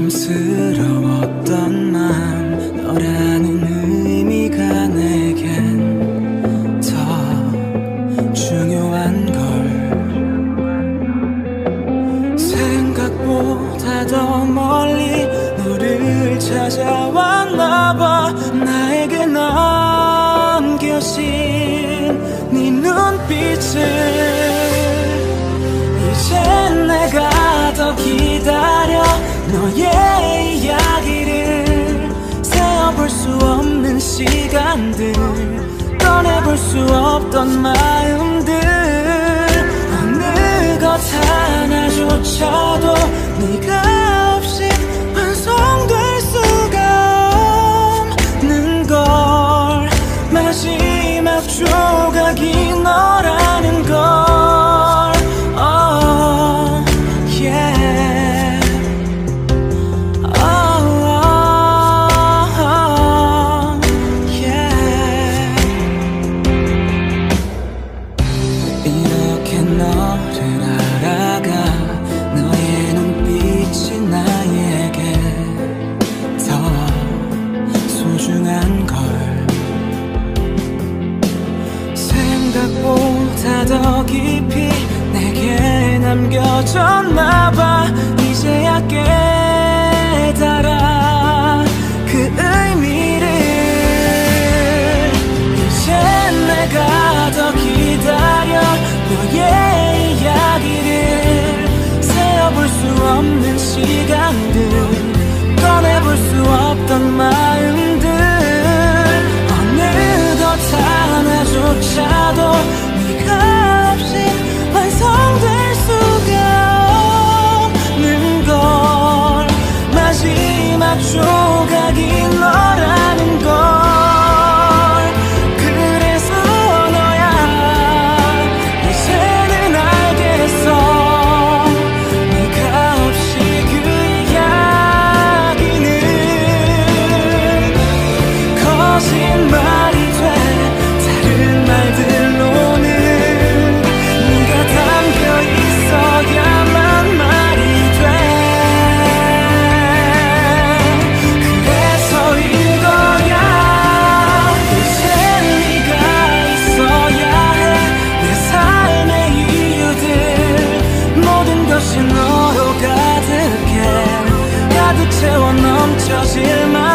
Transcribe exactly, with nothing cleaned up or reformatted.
조심스러웠던 마음, 너라는 의미가 내겐 더 중요한 걸. 생각보다 더 멀리 너를 찾아왔나 봐. 나에게 남겨진 네 눈빛을 이젠 내가 더 기다려. 너의 이야기를 세어볼 수 없는 시간들, 꺼내볼 수 없던 마음들, 어느 것 하나조차도 네가 없인 완성될 수가 없는 걸. 마지막 조각이 너라는 걸. 생각보다 더 깊이 내게 남겨졌나봐. 이제야 깨달아 그 의미를. 이젠 내가 더 기다려. 너의 이야기를 세어볼 수 없는 시간들, 꺼내볼 수 없던 마음들, 어느덧 하나조차도 네가 없인 완성될 수가 없는 걸. 마지막 조각이 너라는 걸. 그래서 너야 이제는 알겠어. 네가 없이 그 이야기는 거짓말이 돼. 다른 말들로는 네가 담겨 있어야만 말이 돼. 그래서인 거야. 이젠 네가 있어야 해. 내 삶의 이유들 모든 것이 너로 가득해. 가득 채워 넘쳐질 만